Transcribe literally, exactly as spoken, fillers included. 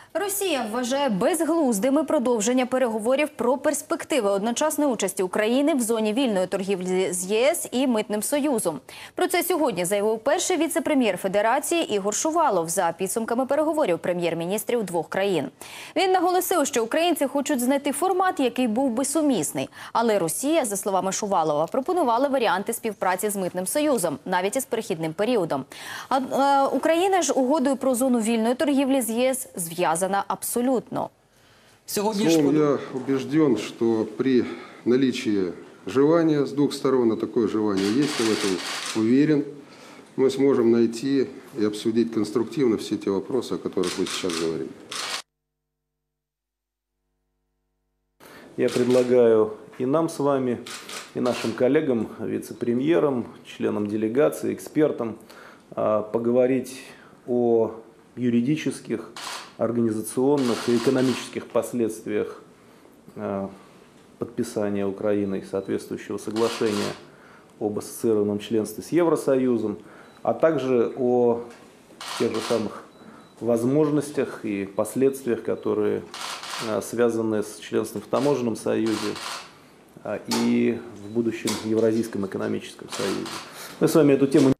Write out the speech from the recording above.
Росія вважає безглуздими продовження переговорів про перспективи одночасної участі України в зоні вільної торгівлі з ЄС і Митним Союзом. Про це сьогодні заявив перший віце-прем'єр Федерації Ігор Шувалов за підсумками переговорів прем'єр-міністрів двох країн. Він наголосив, що українці хочуть знайти формат, який був би сумісний. Але Росія, за словами Шувалова, пропонувала варіанти співпраці з Митним Союзом, навіть із перехідним періодом. А е, Україна ж угодою про зону вільної торгівлі з ЄС зв'язана абсолютно. Словом, я убежден, что при наличии желания с двух сторон, а такое желание есть, я в этом уверен, мы сможем найти и обсудить конструктивно все те вопросы, о которых вы сейчас говорили. Я предлагаю и нам с вами, и нашим коллегам, вице-премьерам, членам делегации, экспертам поговорить о юридических, организационных и экономических последствиях подписания Украиной соответствующего соглашения об ассоциированном членстве с Евросоюзом, а также о тех же самых возможностях и последствиях, которые связаны с членством в таможенном союзе и в будущем Евразийском экономическом союзе. Мы с вами эту тему